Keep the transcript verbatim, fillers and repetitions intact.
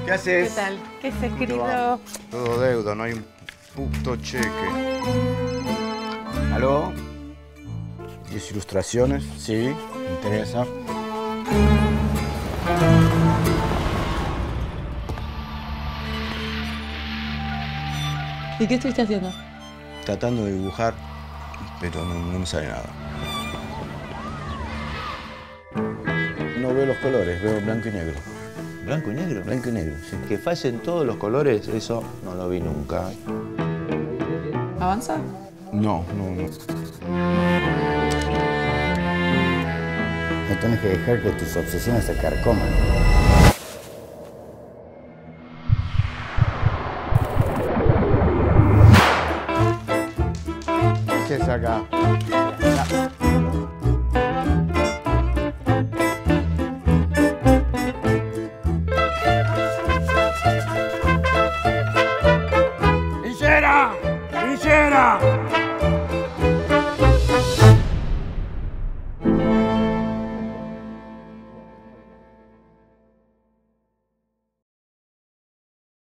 ¿Qué haces? ¿Qué tal? ¿Qué haces, ¿Cómo te querido? va? Todo deuda, no hay un puto cheque. ¿Aló? ¿diez ilustraciones? Sí, me interesa. ¿Y qué estuviste haciendo? Tratando de dibujar, pero no, no me sale nada. No veo los colores, veo blanco y negro. ¿Blanco y negro? Blanco y negro, sí. Que fallen todos los colores, eso no lo vi nunca. ¿Avanza? No, no, no. No tienes que dejar que tus obsesiones se carcoman. ¿Qué es acá? ¡Linchera! ¡Linchera!